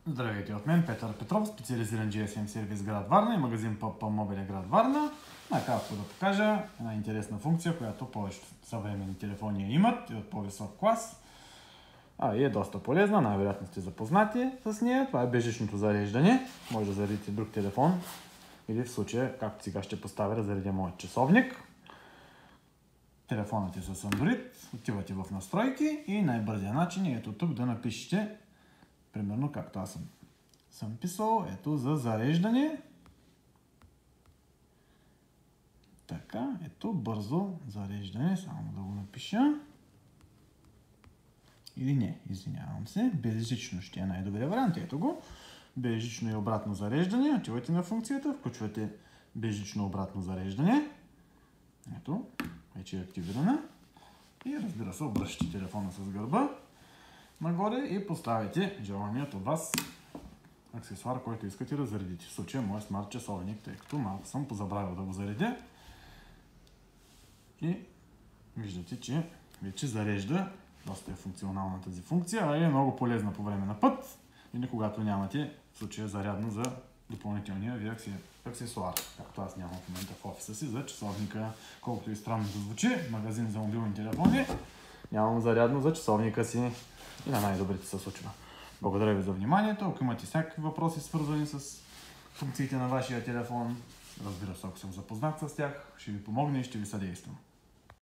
Здравейте от мен, Петър Петров, специализиран GSM сервис град Варна и магазин ПП Мобилен град Варна. Накратко да покажа една интересна функция, която повечето съвременни телефони имат и от по-висок клас. И е доста полезна, най-вероятно сте запознати с нея. Това е безжичното зареждане. Може да заредите друг телефон или в случая, както сега ще поставя, да заредя моят часовник. Телефонът е с Android, отивате в настройки и най-бързият начин е ето тук да напишете, примерно както аз съм писал, ето за зареждане. Така, ето бързо зареждане, само да го напиша. Или не, извинявам се, безжично ще е най-добрият вариант, ето го. Безжично и обратно зареждане, отивате на функцията, включвате безжично обратно зареждане. Ето, вече е активирана. И разбира се, обръщате телефона с гърба нагоре и поставите желаният от вас аксесуар, който искате да заредите. В случая моят смарт часовник, тъй като малко съм позабравил да го заредя. И виждате, че вече зарежда. Доста е функционална тази функция, а е много полезна по време на път или когато нямате в случая зарядно за допълнителния ви аксесуар. Както аз нямам в момента в офиса си за часовника, колкото и странно да звучи, магазин за мобилни телефони, нямам зарядно за часовника си и на най-добрите се случва. Благодаря ви за вниманието. Ако имате всякакви въпроси, свързани с функциите на вашия телефон, разбира се, ако съм запознат с тях, ще ви помогна и ще ви съдействам.